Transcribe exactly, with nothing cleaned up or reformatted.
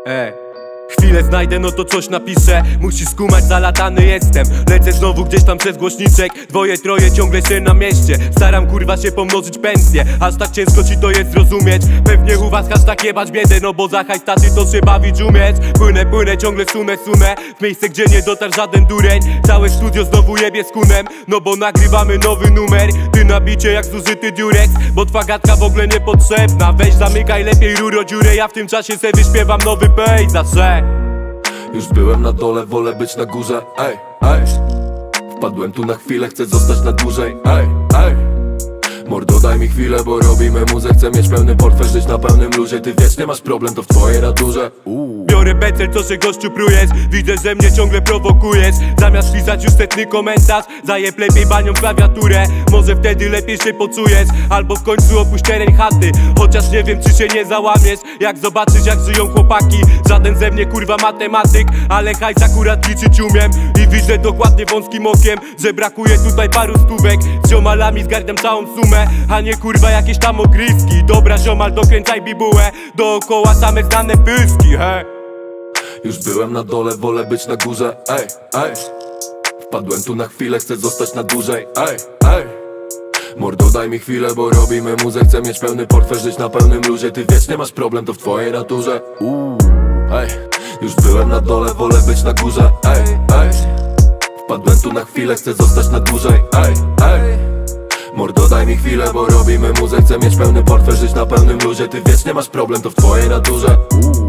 Ej. Chwilę znajdę, no to coś napiszę. Musisz skumać, zalatany jestem. Lecę znowu gdzieś tam przez głośniczek. Dwoje, troje, ciągle się na mieście. Staram kurwa się pomnożyć pensję. Aż tak ciężko ci to jest zrozumieć. Pewnie u was hashtag jebać biedę. No bo za hajs taty to się bawić umieć. Płynę, płynę, ciągle sunę, sunę w miejsce, gdzie nie dotarł żaden dureń. Całe studio znowu jebie z kunem. No bo nagrywamy nowy numer. Ty na bicie jak zużyty diurex. Bo twa gadka w ogóle niepotrzebna. Weź zamykaj lepiej ruro dziurę. Ja w tym czasie se wyśpiewam nowy pejzaż. Już byłem na dole, wolę być na górze. Ej, ej. Wpadłem tu na chwilę, chcę zostać na dłużej. Ej, ej. Mordo, daj mi chwilę, bo robimy muzę. Chcę mieć pełny portfel, żyć na pełnym luzie. Ty wiesz, nie masz problem, to w twojej naturze. Uuu. Biorę becel, co się gościu prujesz. Widzę, że mnie ciągle prowokujesz. Zamiast pisać już setny komentarz, zajeb lepiej banią klawiaturę. Może wtedy lepiej się poczujesz. Albo w końcu opuść teren chaty. Chociaż nie wiem, czy się nie załamiesz. Jak zobaczysz, jak żyją chłopaki. Żaden ze mnie kurwa matematyk, ale hajs akurat liczyć umiem. I widzę dokładnie wąskim okiem, że brakuje tutaj paru stówek. Z ziomalami zgarniam całą sumę, a nie kurwa jakieś tam ogrywki. Dobra ziomal, dokręcaj bibułę. Dookoła same znane pyski, hej. Już byłem na dole, wolę być na górze. Ej, ej. Wpadłem tu na chwilę, chcę zostać na dłużej. Ej, ej. Mordo, daj mi chwilę, bo robimy muzę. Chcę mieć pełny portfel, żyć na pełnym luzie. Ty wiesz, nie masz problem, to w twojej naturze. Uuu, ej. Już byłem na dole, wolę być na górze. Ej, ej. Wpadłem tu na chwilę, chcę zostać na dłużej. Ej, ej. Mordo, daj mi chwilę, bo robimy muzę. Chcę mieć pełny portfel, żyć na pełnym luzie. Ty wiesz, nie masz problem, to w twojej naturze. Uuu.